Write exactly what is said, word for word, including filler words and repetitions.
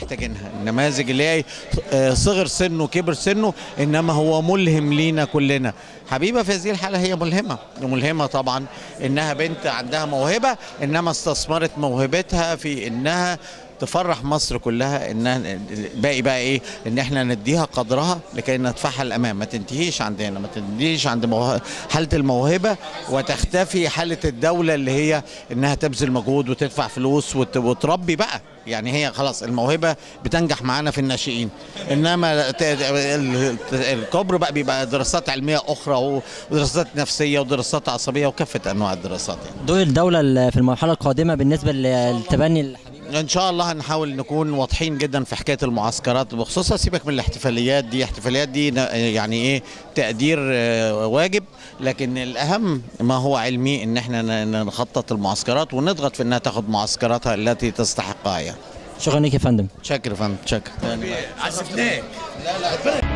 محتاجينها، النماذج اللي هي صغر سنه كبر سنه انما هو ملهم لينا كلنا. حبيبه في هذه الحاله هي ملهمه، ملهمه طبعا انها بنت عندها موهبه انما استثمرت موهبتها في انها تفرح مصر كلها، انها باقي بقى ايه؟ ان احنا نديها قدرها لكي ندفعها الامام، ما تنتهيش عندنا، ما تنتهيش عند موه... حاله الموهبه وتختفي حاله الدوله اللي هي انها تبذل مجهود وتدفع فلوس وت... وتربي بقى. يعني هي خلاص الموهبه بتنجح معانا في الناشئين، انما الكبر بقى بيبقى دراسات علميه اخرى ودراسات نفسيه ودراسات عصبيه وكافه انواع الدراسات. يعني دور الدوله في المرحله القادمه بالنسبه للتبني ان شاء الله هنحاول نكون واضحين جدا في حكايه المعسكرات بخصوصها. سيبك من الاحتفاليات دي، الاحتفاليات دي يعني ايه؟ تقدير واجب، لكن الاهم ما هو علمي ان احنا نخطط المعسكرات ونضغط في انها تاخد معسكراتها التي تستحقها. يعني شكرا لك يا فندم. شكرا يا فندم. شكرا. عزفناك. لا لا